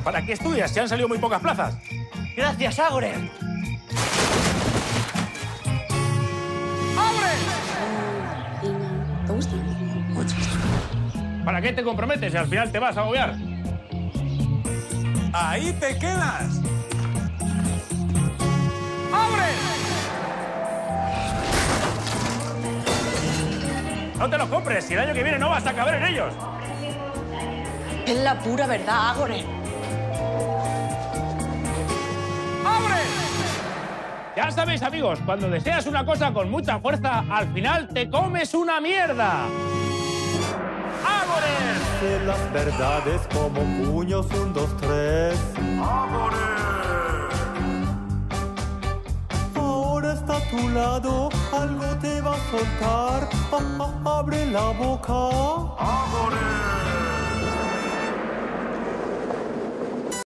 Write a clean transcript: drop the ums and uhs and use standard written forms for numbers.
¿Para qué estudias si han salido muy pocas plazas? Gracias, Ágore. ¡Ágore! ¿Te gusta? Mucho. ¿Para qué te comprometes si al final te vas a agobiar? ¡Ahí te quedas! ¡Ágore! No te los compres, si el año que viene no vas a caber en ellos. Es la pura verdad, Ágore. ¡Ágore! Ya sabéis, amigos, cuando deseas una cosa con mucha fuerza, al final te comes una mierda. ¡Ágore! De las verdades como puños, 1, 2, 3. ¡Ágore! Ahora está a tu lado, algo te va a soltar. Abre la boca. ¡Ágore!